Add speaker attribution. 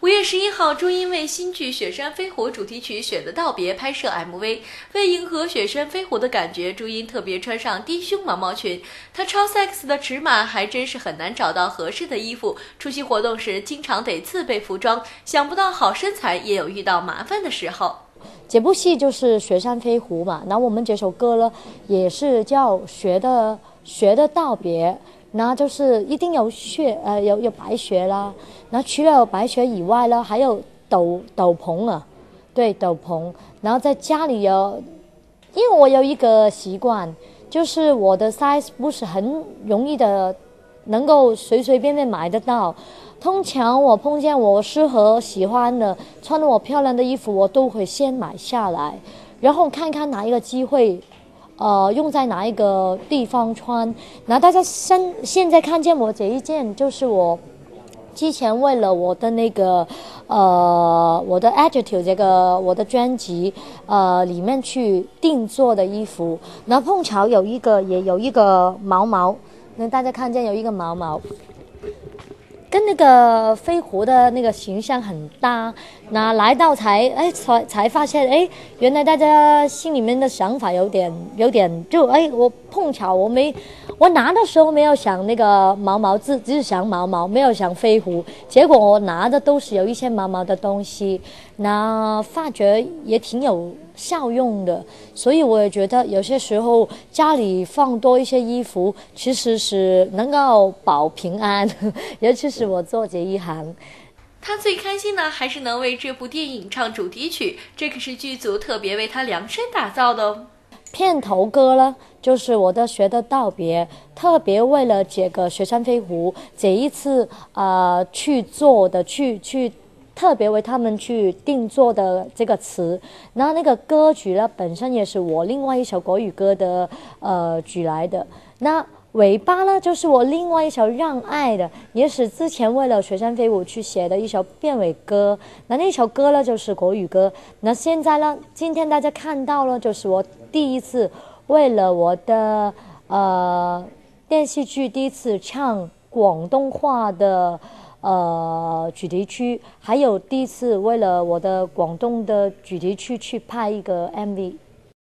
Speaker 1: 5月11号，朱茵为新剧《雪山飞狐》主题曲《雪的道别》拍摄 MV。为迎合雪山飞狐的感觉，朱茵特别穿上低胸毛毛裙。她超 sex 的尺码还真是很难找到合适的衣服，出席活动时经常得自备服装。想不到好身材也有遇到麻烦的时候。
Speaker 2: 这部戏就是《雪山飞狐》嘛，然后我们这首歌呢也是叫雪的道别。那就是一定有雪，有白雪啦。然后除了有白雪以外呢，还有斗篷啊，对，斗篷。然后在家里有，因为我有一个习惯，就是我的 size 不是很容易的能够随随便便买得到。通常我碰见我适合喜欢的、穿得我漂亮的衣服，我都会先买下来，然后看看哪一个机会。用在哪一个地方穿？那大家现在看见我这一件，就是我之前为了我的那个我的 Adjective 这个我的专辑里面去定做的衣服。然后碰巧也有一个毛毛，那大家看见有一个毛毛。跟那个飞狐的那个形象很搭，那来到才发现，原来大家心里面的想法有点就我碰巧我拿的时候没有想那个毛毛，只是想毛毛，没有想飞狐，结果我拿的都是有一些毛毛的东西，那发觉也挺有效用的，所以我也觉得有些时候家里放多一些衣服，其实是能够保平安，尤其是我做这一行。
Speaker 1: 他最开心的还是能为这部电影唱主题曲，这可是剧组特别为他量身打造的哦。
Speaker 2: 片头歌呢，就是我的雪的道别，特别为了这个雪山飞狐这一次去做的，去特别为他们去定做的这个词。然后那个歌曲呢，本身也是我另外一首国语歌的曲来的。那尾巴呢，就是我另外一首让爱的，也是之前为了雪山飞狐去写的一首片尾歌。那首歌呢就是国语歌。那现在呢，今天大家看到了，就是我第一次为了我的电视剧第一次唱广东话的主题曲，还有第一次为了我的广东的主题曲去拍一个 MV。